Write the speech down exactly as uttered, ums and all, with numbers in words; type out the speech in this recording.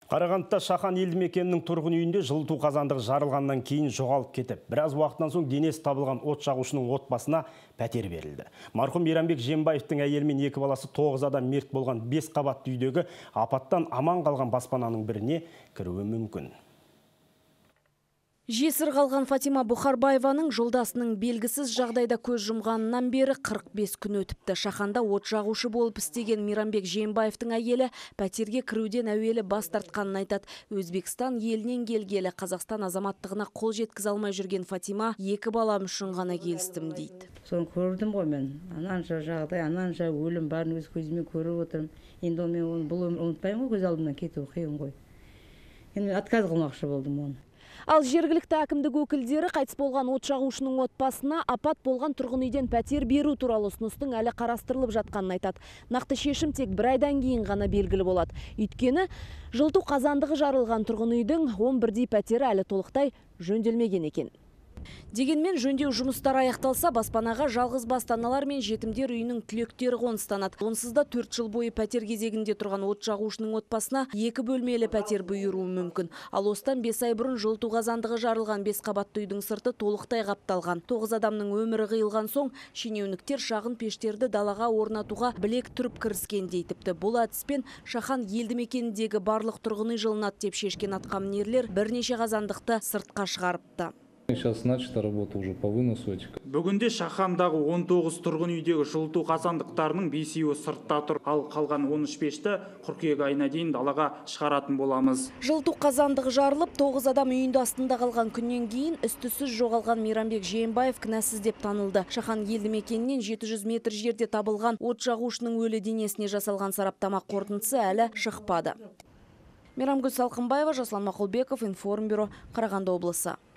Қарағандыда Шахан елді мекенінің тұрғын үйінде жылыту қазандығы жарылғаннан кейін жоғалып кетіп, біраз уақыттан соң денесі табылған от жағушының отбасына пәтер берілді. Марқұм Мейрамбек Жиенбаевтың әйелі мен екі баласы тоғыз адам мерт болған бес қабатты үйдегі апаттан аман қалған баспананың біріне кіруі мүмкін. Жесір қалған Фатима Бұхарбаеваның жолдасының белгісіз жағдайда көз жұмғанынан бері қырық бес күн өтіпті. Шаханда от жағушы болып істеген Мейрамбек Жиенбаевтың әйелі пәтерге кіруден әуелі бас тартқанын айтады. Өзбекстан елінен келгелі Қазақстан азаматтығына қол жеткізе алмай жүрген Фатима екі балам үшін ғана келістім дейді. Соны көрдім ғой мен. Ананша жағдай, ананша өлім барын өз көзімен көріп отырмын. Енді мен оны бұл өмір ұмытпаймын ғой, көз алдымнан кетуі қиын ғой. Енді мен отказ қылмақшы болдым оны. Ал жергілікті әкімдік өкілдері қайтыс болған от жағушының отбасына апат болған тұрғын үйден пәтер беру туралы ұсыныстың әлі қарастырылып жатқанын айтады. Нақты шешім тек бір айдан кейін ғана белгілі болады. Өйткені жылыту қазандығы жарылған тұрғын үйдің он бірдей пәтері әлі толықтай жөнделмеген екен. Дегенмен жөндеу жұмыстары аяқталса, баспанаға жалғыз басты-аналар мен жетімдер үйінің түлектері қоныстанады. Онсыз да төрт жыл бойы пәтер кезегінде тұрған от жағушының отбасына екі бөлмелі пәтер бұйыруы мүмкін. Ал осыдан бес ай бұрын жылыту қазандығы жарылған бес қабатты үйдің сырты толықтай қапталған. тоғыз адамның өмірі қиылған соң, шенеуніктер шағын пештерді далаға орнатуға білек түріп кіріскен дейді. Бұл әдіспен Шахан елді мекеніндегі барлық тұрғын үй жылынады деп шешкен атқамінерлер бірнеше қазандықты сыртқа шығарыпты. Сейчас начата работа уже по выносу этих. Бүгінде Шахандағы он тоғыз тұрғын үйдегі жылыту қазандықтарының бесеуі сыртта тұр, ал қалған он үш пешті қыркүйек айына дейін далаға шығаратын боламыз. Жылыту қазандығы жарылып, тоғыз адам үйінде астында қалған күннен кейін із-түзсіз жоғалған Мейрамбек Жиенбаев кінәсіз деп танылды. Шахан елді мекенінен жеті жүз метр жерде табылған от жағушының өлі денесіне жасалған сараптама қорытындысы әлі шықпады. Мейрамгүл Салқынбаева, Жасұлан Мақұлбеков, Информбюро, Қарағанды облысы.